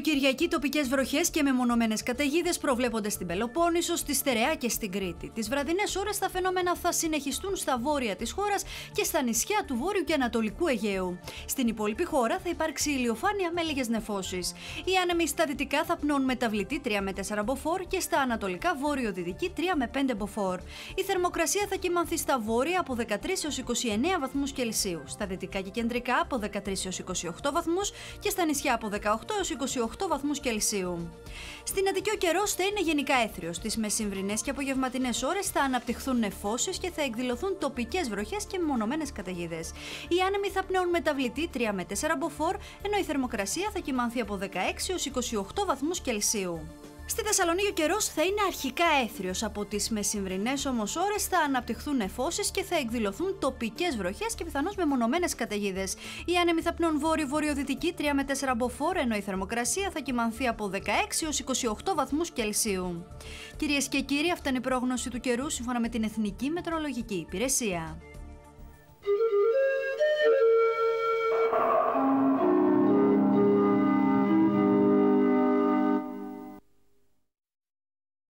Κυριακή τοπικές βροχές και μεμονωμένες καταιγίδες προβλέπονται στην Πελοπόννησο, στη Στερεά και στην Κρήτη. Τις βραδινές ώρες τα φαινόμενα θα συνεχιστούν στα βόρεια της χώρας και στα νησιά του Βόρειου και Ανατολικού Αιγαίου. Στην υπόλοιπη χώρα θα υπάρξει ηλιοφάνεια με λίγες νεφώσεις. Οι άνεμοι στα δυτικά θα πνέουν μεταβλητή 3 με 4 μποφόρ και στα ανατολικά βόρειο-δυτική 3 με 5 μποφόρ. Η θερμοκρασία θα κυμανθεί στα βόρεια από 13 έως 29 βαθμούς Κελσίου, στα δυτικά και κεντρικά από 13 έως 28 βαθμούς και στα νησιά από 18 έως 28 βαθμούς Κελσίου. Στην Αττική ο καιρός θα είναι γενικά έθριος. Τις μεσημβρινές και απογευματινές ώρες θα αναπτυχθούν νεφώσεις και θα εκδηλωθούν τοπικές βροχές και μεμονωμένες καταιγίδες. Οι άνεμοι θα πνέουν μεταβλητή 3 με 4 μποφόρ, ενώ η θερμοκρασία θα κυμανθεί από 16 έως 28 βαθμούς Κελσίου. Στη Θεσσαλονίκη ο καιρός θα είναι αρχικά έθριος. Από τις μεσημβρινές όμως ώρες θα αναπτυχθούν νεφώσεις και θα εκδηλωθούν τοπικές βροχές και πιθανώς μεμονωμένες καταιγίδες. Οι άνεμοι θα πνέουν βόρειο-βορειοδυτική 3 με 4 μποφόρ, ενώ η θερμοκρασία θα κυμανθεί από 16 έως 28 βαθμούς Κελσίου. Κυρίες και κύριοι, αυτή είναι η πρόγνωση του καιρού σύμφωνα με την Εθνική Μετεωρολογική Υπηρεσία.